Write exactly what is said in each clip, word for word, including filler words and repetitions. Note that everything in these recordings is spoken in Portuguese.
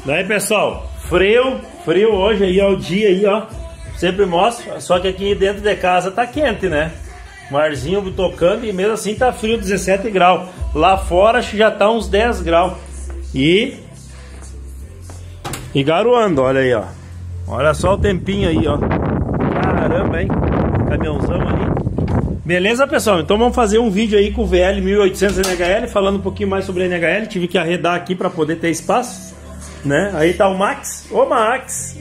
Daí, pessoal, frio, frio hoje aí, ó, o dia aí, ó. Sempre mostro, só que aqui dentro de casa tá quente, né? Marzinho tocando e mesmo assim tá frio, dezessete graus. Lá fora acho que já tá uns dez graus. E... E garoando, olha aí, ó. Olha só o tempinho aí, ó. Caramba, hein? Caminhãozão ali. Beleza, pessoal? Então vamos fazer um vídeo aí com o V L mil e oitocentos N H L, falando um pouquinho mais sobre N H L. Tive que arredar aqui para poder ter espaço, né? Aí tá o Max. Ô, Max!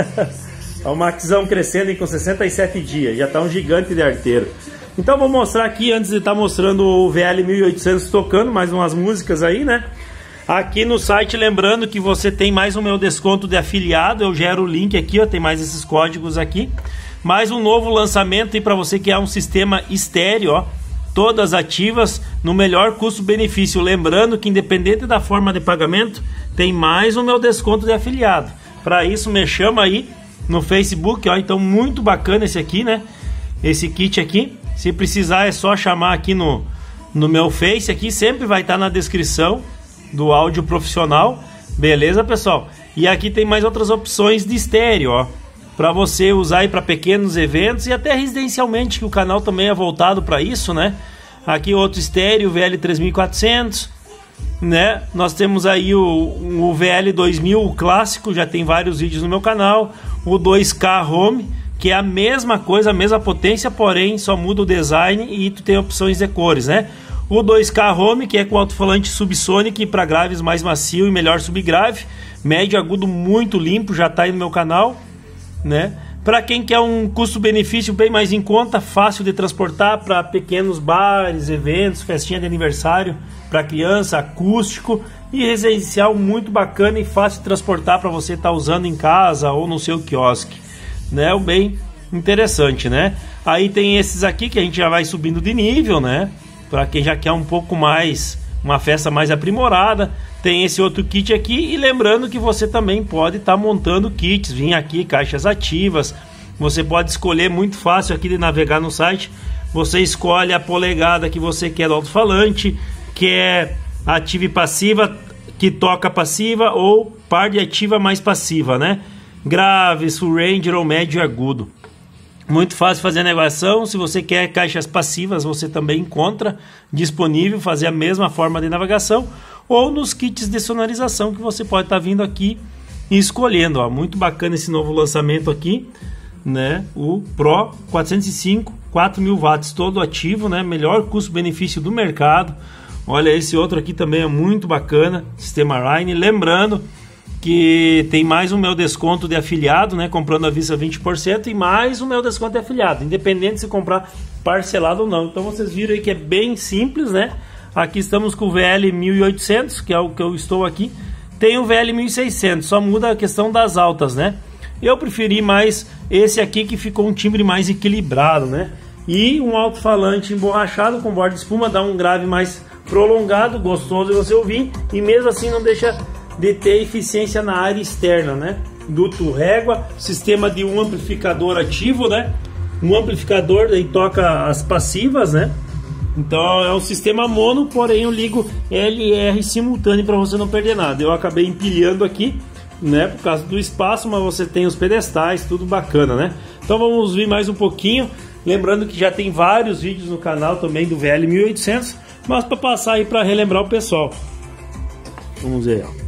O Maxão crescendo aí com sessenta e sete dias. Já tá um gigante de arteiro. Então vou mostrar aqui, antes de estar tá mostrando o V L mil e oitocentos tocando, mais umas músicas aí, né? Aqui no site, lembrando que você tem mais o meu desconto de afiliado. Eu gero o link aqui, ó, tem mais esses códigos aqui. Mais um novo lançamento aí para você que é um sistema estéreo, ó, todas ativas no melhor custo-benefício. Lembrando que independente da forma de pagamento, tem mais o meu desconto de afiliado. Para isso, me chama aí no Facebook, ó. Então muito bacana esse aqui, né? Esse kit aqui. Se precisar é só chamar aqui no, no meu Face aqui, sempre vai estar na descrição do áudio profissional. Beleza, pessoal? E aqui tem mais outras opções de estéreo, ó, para você usar aí para pequenos eventos e até residencialmente, que o canal também é voltado para isso, né? Aqui outro estéreo, V L três mil e quatrocentos, né? Nós temos aí o, o V L dois mil, o clássico, já tem vários vídeos no meu canal. O dois K Home, que é a mesma coisa, a mesma potência, porém só muda o design e tu tem opções de cores, né? O dois K Home, que é com alto-falante subsonic para graves mais macio e melhor subgrave, médio agudo muito limpo, já tá aí no meu canal, né? Para quem quer um custo-benefício bem mais em conta, fácil de transportar para pequenos bares, eventos, festinha de aniversário para criança, acústico e residencial, muito bacana e fácil de transportar para você estar tá usando em casa ou no seu quiosque, né? O bem interessante, né? Aí tem esses aqui que a gente já vai subindo de nível, né? Para quem já quer um pouco mais, uma festa mais aprimorada. Tem esse outro kit aqui, e lembrando que você também pode estar tá montando kits, vir aqui, caixas ativas. Você pode escolher, muito fácil aqui de navegar no site. Você escolhe a polegada que você quer do alto-falante, que é ativa e passiva, que toca passiva, ou par de ativa mais passiva, né? Grave, Ranger ou médio e agudo. Muito fácil fazer a navegação. Se você quer caixas passivas, você também encontra disponível fazer a mesma forma de navegação, ou nos kits de sonorização que você pode estar tá vindo aqui e escolhendo, ó. Muito bacana esse novo lançamento aqui, né? O Pro quatrocentos e cinco, quatro mil watts, todo ativo, né? Melhor custo-benefício do mercado. Olha, esse outro aqui também é muito bacana, sistema Rhine. Lembrando que tem mais o meu desconto de afiliado, né? Comprando à vista vinte por cento e mais o meu desconto de afiliado, independente se comprar parcelado ou não. Então vocês viram aí que é bem simples, né? Aqui estamos com o V L mil e oitocentos, que é o que eu estou aqui. Tem o V L mil e seiscentos, só muda a questão das altas, né? Eu preferi mais esse aqui, que ficou um timbre mais equilibrado, né? E um alto-falante emborrachado com borda de espuma, dá um grave mais prolongado, gostoso de você ouvir, e mesmo assim não deixa de ter eficiência na área externa, né? Duto régua, sistema de um amplificador ativo, né? Um amplificador, daí toca as passivas, né? Então é um sistema mono, porém eu ligo L R simultâneo para você não perder nada. Eu acabei empilhando aqui, né, por causa do espaço, mas você tem os pedestais, tudo bacana, né? Então vamos ver mais um pouquinho. Lembrando que já tem vários vídeos no canal também do V L mil e oitocentos, mas para passar aí para relembrar o pessoal. Vamos ver, ó.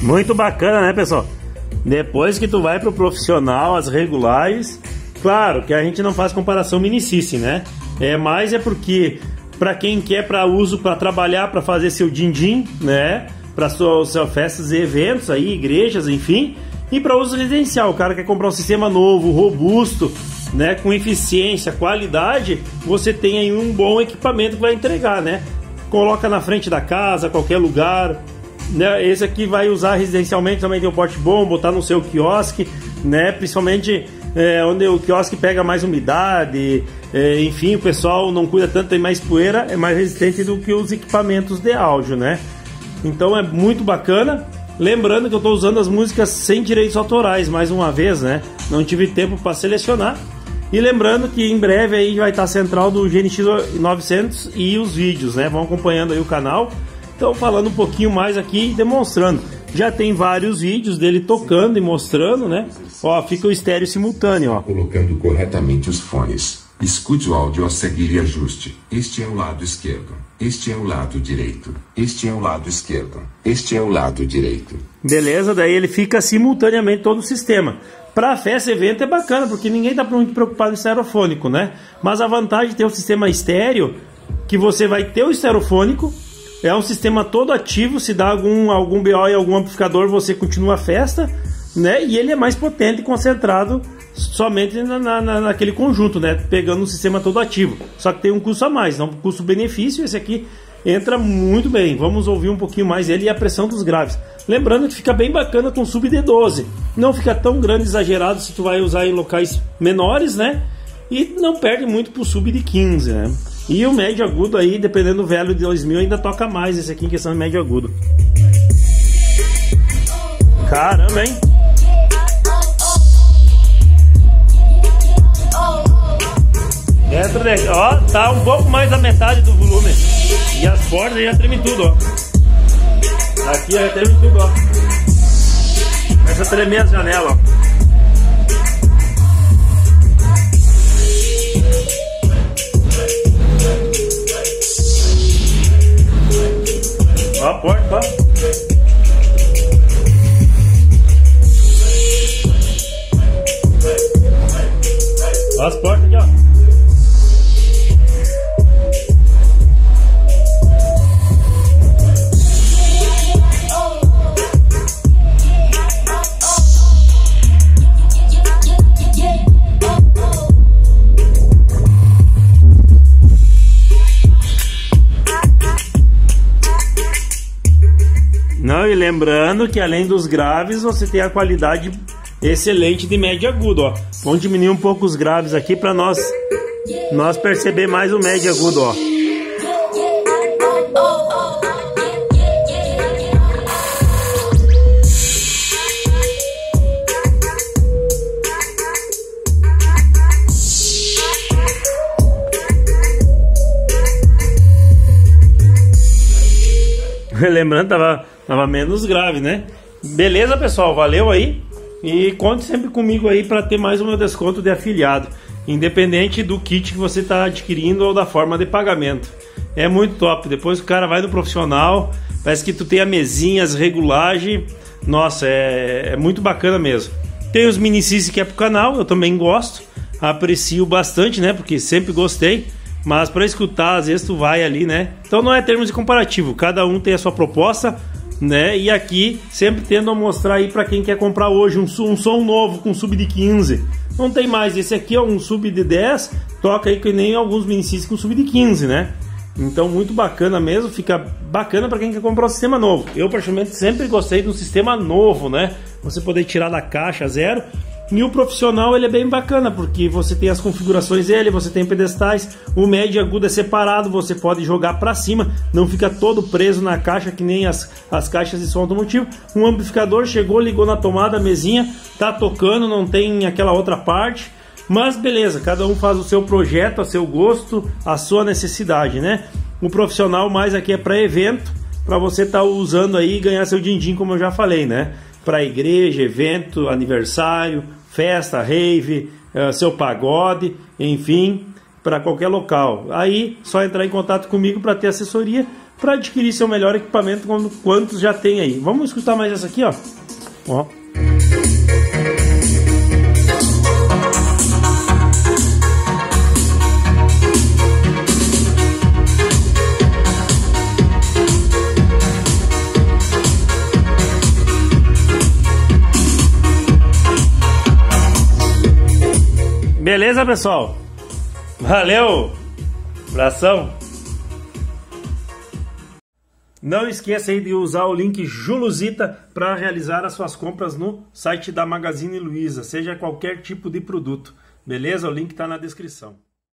Muito bacana, né, pessoal? Depois que tu vai pro profissional, as regulagens, claro que a gente não faz comparação Mini-System, né? É mais é porque para quem quer para uso, para trabalhar, para fazer seu din-din, né? Para suas, suas festas e eventos aí, igrejas, enfim, e para uso residencial, o cara quer comprar um sistema novo, robusto, né, com eficiência, qualidade, você tem aí um bom equipamento que vai entregar, né? Coloca na frente da casa, qualquer lugar, né? Esse aqui vai usar residencialmente, também tem um porte bom, botar no seu quiosque, né? Principalmente é, onde o quiosque pega mais umidade, é, enfim, o pessoal não cuida tanto, tem mais poeira, é mais resistente do que os equipamentos de áudio, né? Então é muito bacana. Lembrando que eu estou usando as músicas sem direitos autorais, mais uma vez, né? Não tive tempo para selecionar. E lembrando que em breve aí vai estar a central do G N X novecentos e os vídeos, né? Vão acompanhando aí o canal. Então falando um pouquinho mais aqui, demonstrando. Já tem vários vídeos dele tocando e mostrando, né? Ó, fica o estéreo simultâneo, ó. Colocando corretamente os fones. Escute o áudio a seguir e ajuste. Este é o lado esquerdo. Este é o lado direito. Este é o lado esquerdo. Este é o lado direito. Beleza, daí ele fica simultaneamente todo o sistema. Para festa e evento é bacana, porque ninguém está muito preocupado em estereofônico, né? Mas a vantagem de ter um sistema estéreo, que você vai ter o estereofônico, é um sistema todo ativo, se dá algum, algum B O em algum amplificador, você continua a festa, né? E ele é mais potente e concentrado somente na, na, naquele conjunto, né? Pegando um sistema todo ativo. Só que tem um custo a mais, não um custo-benefício. Esse aqui entra muito bem. Vamos ouvir um pouquinho mais ele e a pressão dos graves. Lembrando que fica bem bacana com sub D doze. Não fica tão grande, exagerado se tu vai usar em locais menores, né? E não perde muito pro sub de quinze, né? E o médio agudo aí, dependendo do velho de dois mil, ainda toca mais esse aqui em questão de médio agudo. Caramba, hein? Dentro de... Ó, tá um pouco mais da metade do volume. E as portas já tremem tudo, ó. Aqui já treme tudo, ó. Começa a tremer as janelas, ó. Ó a porta, ó. Ó as portas aqui, ó. Não, e lembrando que além dos graves, você tem a qualidade excelente de médio agudo, ó. Vamos diminuir um pouco os graves aqui para nós nós perceber mais o médio agudo, ó. Lembrando, tava, tava menos grave, né? Beleza, pessoal? Valeu aí. E conte sempre comigo aí para ter mais o meu desconto de afiliado, independente do kit que você está adquirindo ou da forma de pagamento. É muito top. Depois o cara vai no profissional, parece que tu tem a mesinha, as regulagens. Nossa, é, é muito bacana mesmo. Tem os Mini-System que é pro canal, eu também gosto, aprecio bastante, né? Porque sempre gostei. Mas para escutar, às vezes tu vai ali, né? Então não é termos de comparativo, cada um tem a sua proposta, né? E aqui sempre tendo a mostrar aí para quem quer comprar hoje um, um som novo com sub de quinze. Não tem mais, esse aqui é um sub de dez, toca aí que nem alguns Mini-System com sub de quinze, né? Então muito bacana mesmo, fica bacana para quem quer comprar um sistema novo. Eu praticamente sempre gostei de um sistema novo, né? Você poder tirar da caixa zero. E o profissional ele é bem bacana, porque você tem as configurações dele, você tem pedestais, o médio e agudo é separado, você pode jogar para cima, não fica todo preso na caixa que nem as, as caixas de som automotivo. Um amplificador chegou, ligou na tomada, a mesinha, tá tocando, não tem aquela outra parte. Mas beleza, cada um faz o seu projeto, a seu gosto, a sua necessidade, né? O profissional mais aqui é para evento, para você estar tá usando aí e ganhar seu din-din, como eu já falei, né? Para igreja, evento, aniversário, festa, rave, uh, seu pagode, enfim, para qualquer local. Aí só entrar em contato comigo para ter assessoria, para adquirir seu melhor equipamento, como quantos já tem aí. Vamos escutar mais essa aqui, ó. Ó. Beleza, pessoal? Valeu! Abração! Não esqueça aí de usar o link Juluzita para realizar as suas compras no site da Magazine Luiza, seja qualquer tipo de produto. Beleza? O link está na descrição.